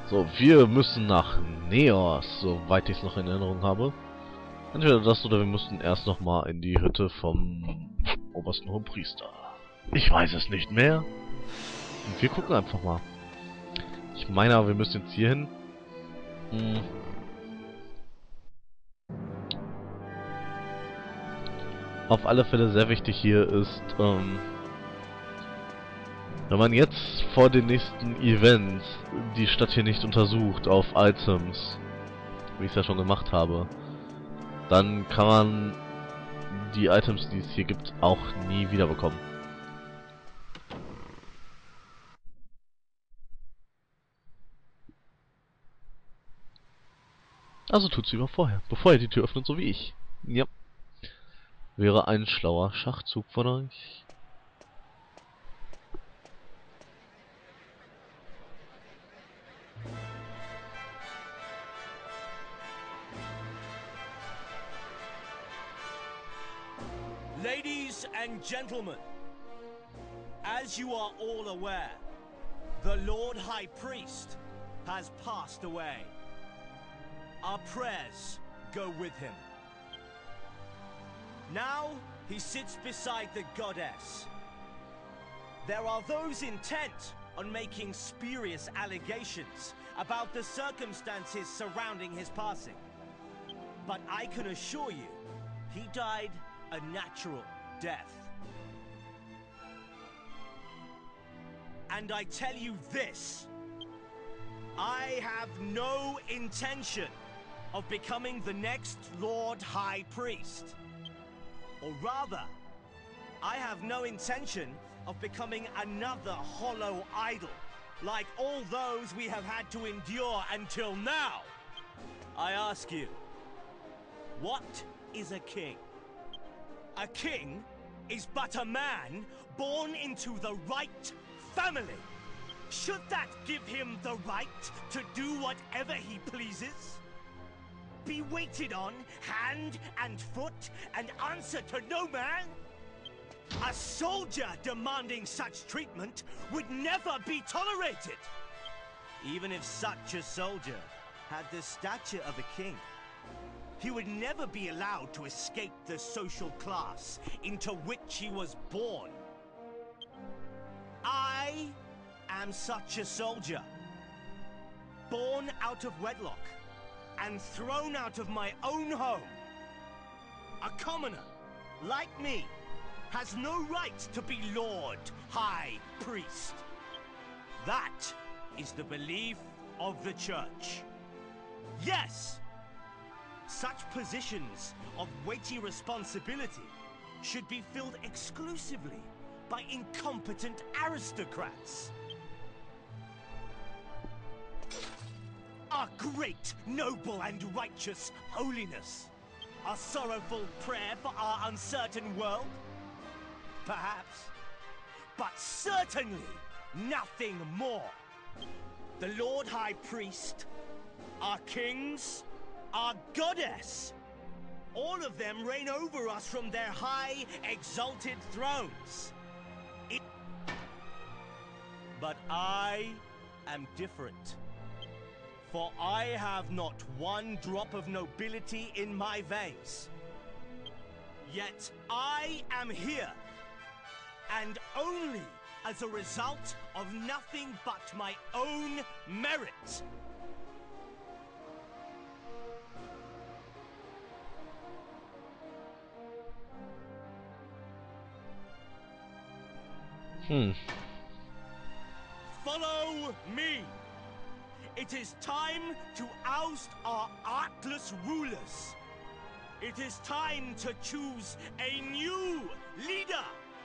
So, wir müssen nach Neos, soweit ich es noch in Erinnerung habe. Entweder das oder wir mussten erst nochmal in die Hütte vom obersten Hohenpriester. Ich weiß es nicht mehr. Und wir gucken einfach mal. Ich meine aber, wir müssen jetzt hier hin. Auf alle Fälle sehr wichtig hier ist, wenn man jetzt vor den nächsten Events die Stadt hier nicht untersucht auf Items, wie ich es ja schon gemacht habe, dann kann man die Items, die es hier gibt, auch nie wieder bekommen. Also tut's lieber vorher, bevor ihr die Tür öffnet, so wie ich. Ja. Wäre ein schlauer Schachzug von euch. Ladies and gentlemen, as you are all aware, the Lord High Priest has passed away. Our prayers go with him. Now he sits beside the goddess. There are those intent on making spurious allegations about the circumstances surrounding his passing. But I can assure you, he died a natural death. And I tell you this, I have no intention of becoming the next Lord High Priest. Or rather, I have no intention of becoming another hollow idol, like all those we have had to endure until now. I ask you, what is a king? A king is but a man born into the right family. Should that give him the right to do whatever he pleases? Be waited on hand and foot and answer to no man? A soldier demanding such treatment would never be tolerated. Even if such a soldier had the stature of a king, he would never be allowed to escape the social class into which he was born. I am such a soldier, born out of wedlock and thrown out of my own home. A commoner, like me, has no right to be Lord High Priest. That is the belief of the Church. Yes! Such positions of weighty responsibility should be filled exclusively by incompetent aristocrats. Our great, noble and righteous holiness. A sorrowful prayer for our uncertain world? Perhaps. But certainly nothing more. The Lord High Priest, our kings, our goddess, all of them reign over us from their high, exalted thrones. But I am different. For I have not one drop of nobility in my veins. Yet I am here, and only as a result of nothing but my own merit. Follow me! It is time to oust our artless rulers. It is time to choose a new leader!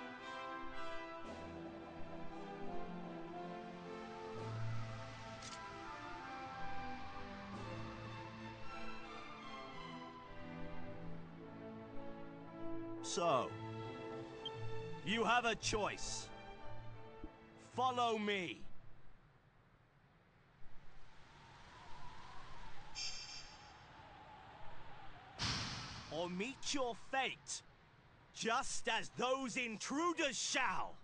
So, you have a choice. Follow me. Or meet your fate, just as those intruders shall.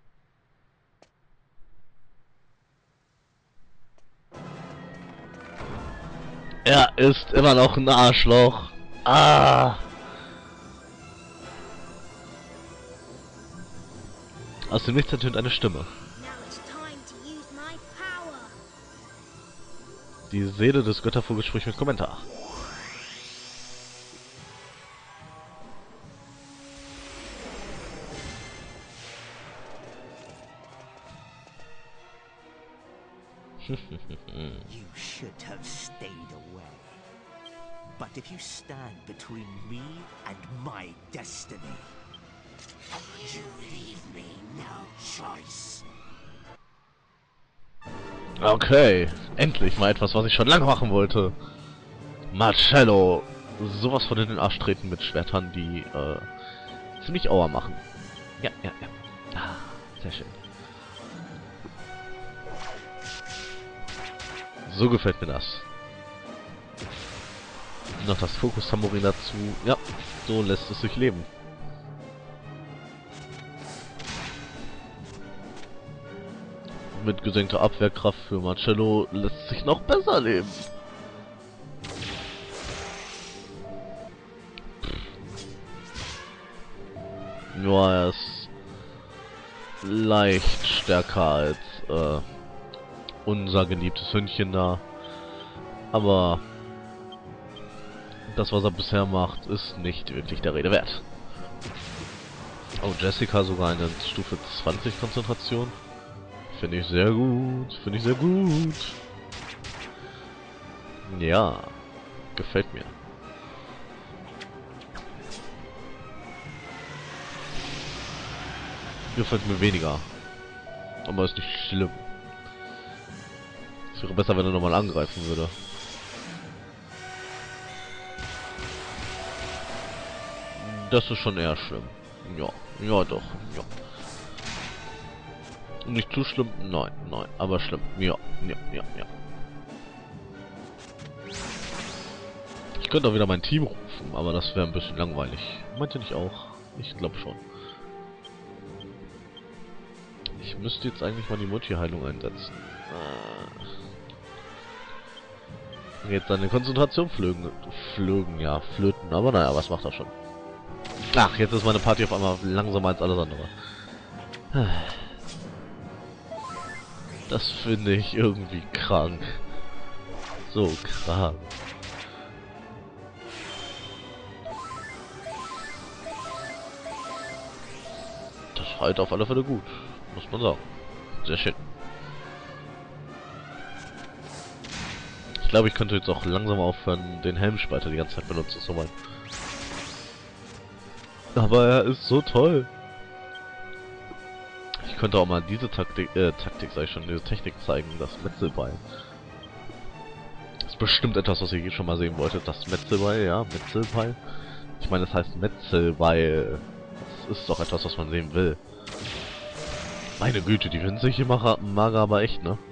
Er ist immer noch ein Arschloch. Ah! Aus dem Nichts ertönt eine Stimme. Now it's time to use my power. Die Seele des Göttervogels spricht mit Kommentar. You should have stayed away. But if you stand between me and my destiny, you leave me no choice. Okay, endlich mal etwas, was ich schon lange machen wollte. Marcello. Sowas von in den Arsch treten mit Schwertern, die ziemlich Aua machen. Ja. Ah, sehr schön. So gefällt mir das. Noch das Fokus-Tamburin dazu. Ja, so lässt es sich leben. Mit gesenkter Abwehrkraft für Marcello lässt sich noch besser leben. Ja, er ist leicht stärker als unser geliebtes Hündchen da. Aber das, was er bisher macht, ist nicht wirklich der Rede wert. Oh, Jessica sogar eine Stufe 20 Konzentration. Finde ich sehr gut. Finde ich sehr gut. Ja, gefällt mir. Gefällt mir weniger. Aber ist nicht schlimm. Es wäre besser, wenn er nochmal angreifen würde. Das ist schon eher schlimm. Ja doch. Ja. Nicht zu schlimm? Nein, aber schlimm. Ja. Ich könnte auch wieder mein Team rufen, aber das wäre ein bisschen langweilig. Meint ihr nicht auch? Ich glaube schon. Ich müsste jetzt eigentlich mal die Multi-Heilung einsetzen. Jetzt seine Konzentration flöten, aber naja, was macht er schon? Ach, jetzt ist meine Party auf einmal langsamer als alles andere. Das finde ich irgendwie krank. So krank. Das halt auf alle Fälle gut, muss man sagen. Sehr schön. Ich glaube, ich könnte jetzt auch langsam aufhören, den Helmspalter die ganze Zeit benutzen zu wollen. Aber er ist so toll. Ich könnte auch mal diese Taktik sag ich schon, diese Technik zeigen, das Metzelbeil. Das ist bestimmt etwas, was ihr hier schon mal sehen wolltet. Das Metzelbeil, ja, Metzelbeil. Ich meine, das heißt Metzelbeil. Das ist doch etwas, was man sehen will. Meine Güte, die winzige Mager aber echt, ne?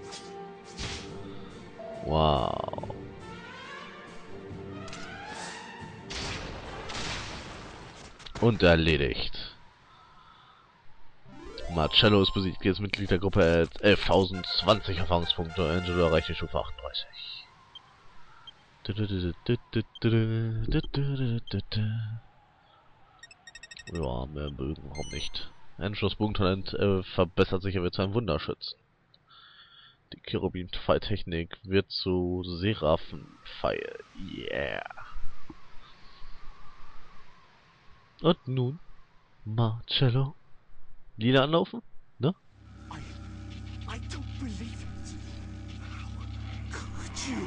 Wow. Und erledigt. Marcello ist besiegt. Jetzt Mitglied der Gruppe at 11.020 Erfahrungspunkte. Angelo erreicht die Stufe 38. Ja, mehr Bögen, warum nicht? Angelos Bogentalent verbessert sich, er wird zu einem Wunderschützen. Die Cherubim-Pfeiltechnik wird zu Seraphen-Pfeil. Yeah. Und nun? Marcello? Lila anlaufen? Ne? I don't believe it. How could you?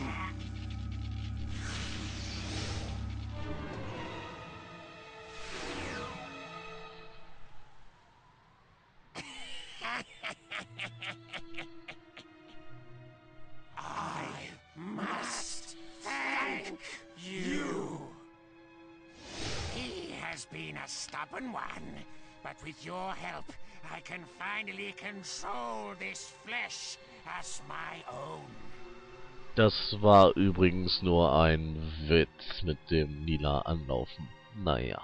I must thank you. He has been a stubborn one, but with your help, I can finally control this flesh as my own. Das war übrigens nur ein Witz mit dem lila Anlaufen. Naja.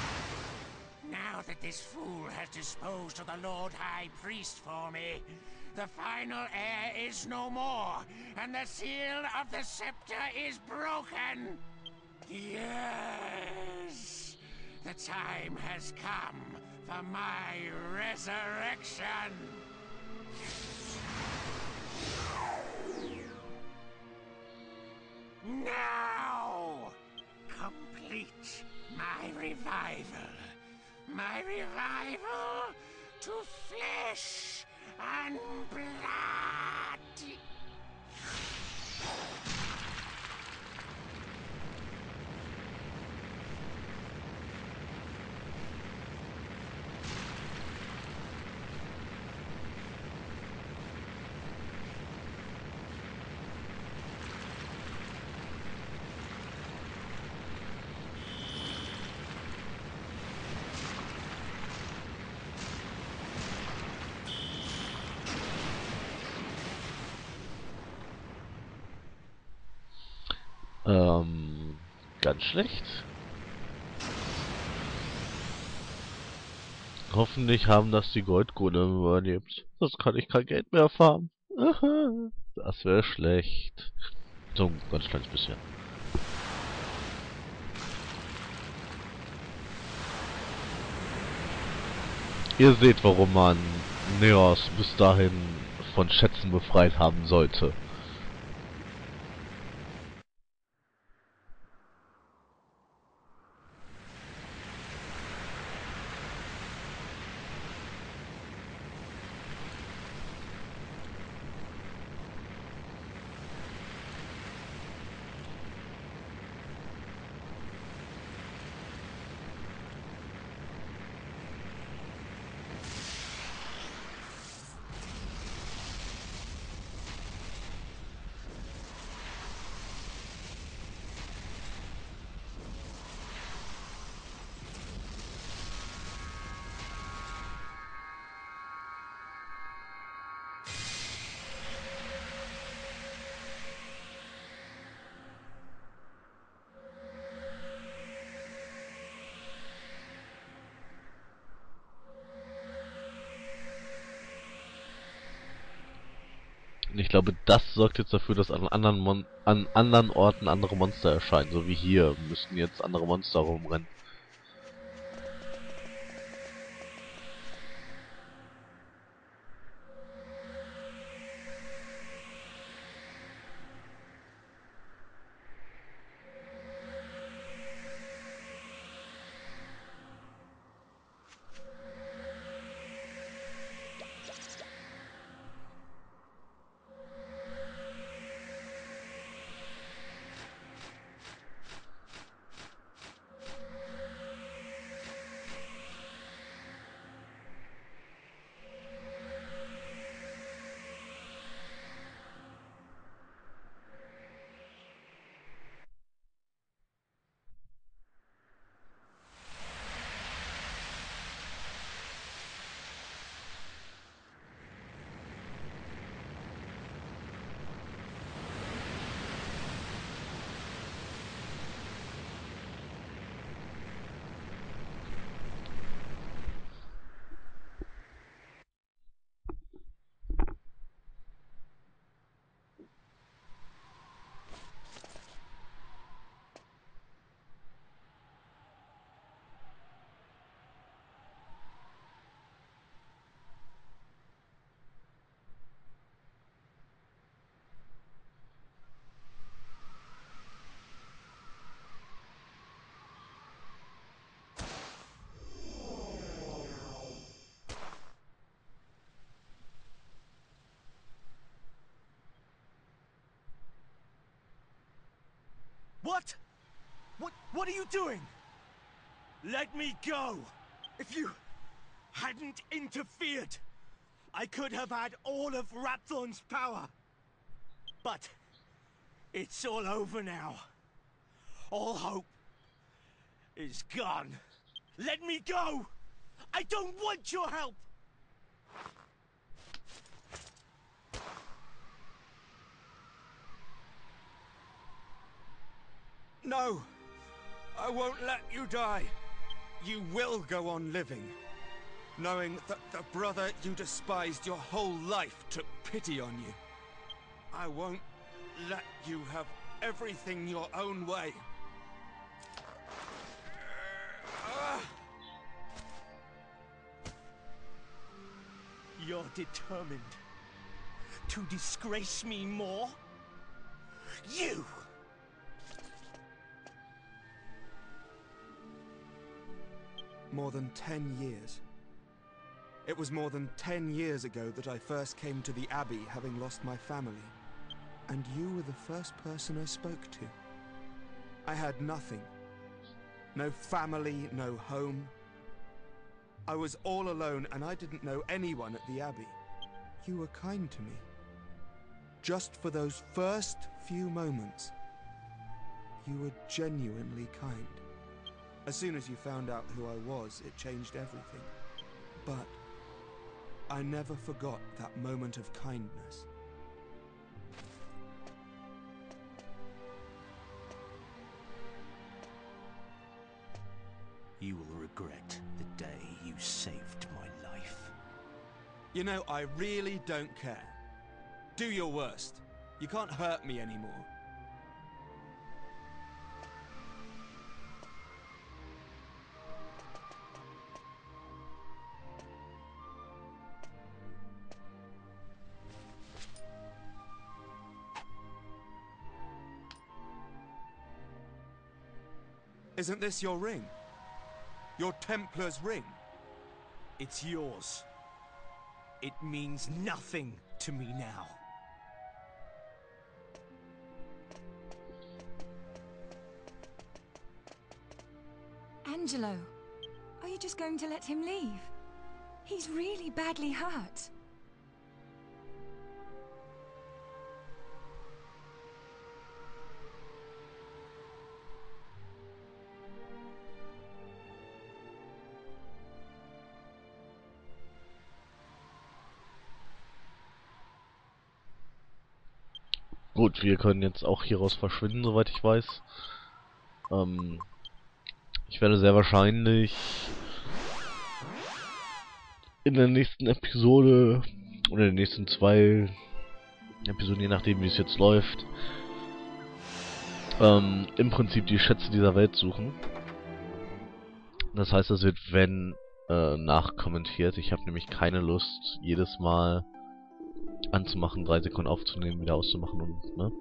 Now that this fool has disposed of the Lord High Priest for me, The final heir is no more, and the seal of the scepter is broken. Yes, the time has come for my resurrection. Now, complete my revival. My revival to flesh and blood. Ganz schlecht. Hoffentlich haben das die Goldgolem überlebt. Sonst kann ich kein Geld mehr farmen. Das wäre schlecht. So ein ganz kleines bisschen. Ihr seht, warum man Neos bis dahin von Schätzen befreit haben sollte. Und ich glaube, das sorgt jetzt dafür, dass an anderen Orten andere Monster erscheinen. So wie hier müssten jetzt andere Monster rumrennen. What? What are you doing? Let me go! If you hadn't interfered, I could have had all of Rapthorn's power. But it's all over now. All hope is gone. Let me go! I don't want your help! No! I won't let you die. You will go on living. knowing that the brother you despised your whole life took pity on you. I won't let you have everything your own way. You're determined to disgrace me more? You! More than 10 years. It was more than 10 years ago that I first came to the Abbey, having lost my family. And you were the first person I spoke to. I had nothing. No family, no home. I was all alone and I didn't know anyone at the Abbey. You were kind to me. Just for those first few moments. You were genuinely kind. As soon as you found out who I was, it changed everything. But I never forgot that moment of kindness. You will regret the day you saved my life. You know, I really don't care. Do your worst. You can't hurt me anymore. Isn't this your ring? Your Templar's ring? It's yours. It means nothing to me now. Angelo, are you just going to let him leave? He's really badly hurt. Gut, wir können jetzt auch hieraus verschwinden, soweit ich weiß. Ich werde sehr wahrscheinlich in der nächsten Episode oder in den nächsten 2 Episoden, je nachdem wie es jetzt läuft, im Prinzip die Schätze dieser Welt suchen. Das heißt, es wird, wenn, nachkommentiert. Ich habe nämlich keine Lust, jedes Mal anzumachen, 3 Sekunden aufzunehmen, wieder auszumachen und, ne?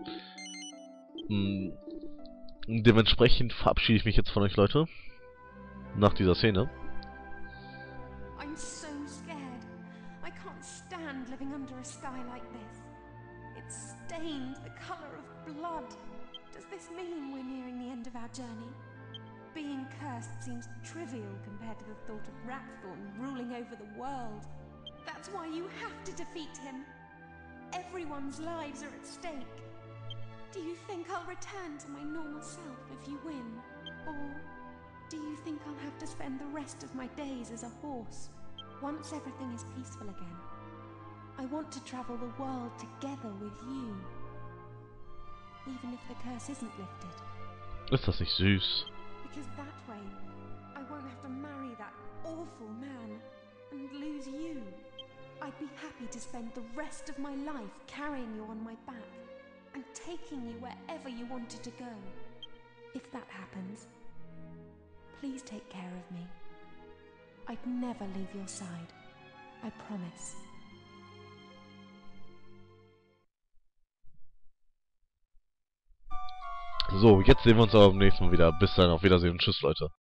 Dementsprechend verabschiede ich mich jetzt von euch, Leute. Nach dieser Szene. I'm so scared. I can't stand living under a sky like this. It's stained the color of blood. Does this mean we're nearing the end of our journey? Being cursed seems trivial compared to the thought of Rapthorn ruling over the world. That's why you have to defeat him. Everyone's lives are at stake. Do you think I'll return to my normal self if you win? Or do you think I'll have to spend the rest of my days as a horse, once everything is peaceful again? I want to travel the world together with you, even if the curse isn't lifted. Ist das nicht süß? Because that way, I won't have to marry that awful man and lose you. I'd be happy to spend the rest of my life carrying you on my back and taking you wherever you wanted to go. If that happens, please take care of me. I'd never leave your side. I promise. So, jetzt sehen wir uns aber beim nächsten Mal wieder. Bis dann, auf Wiedersehen und tschüss, Leute.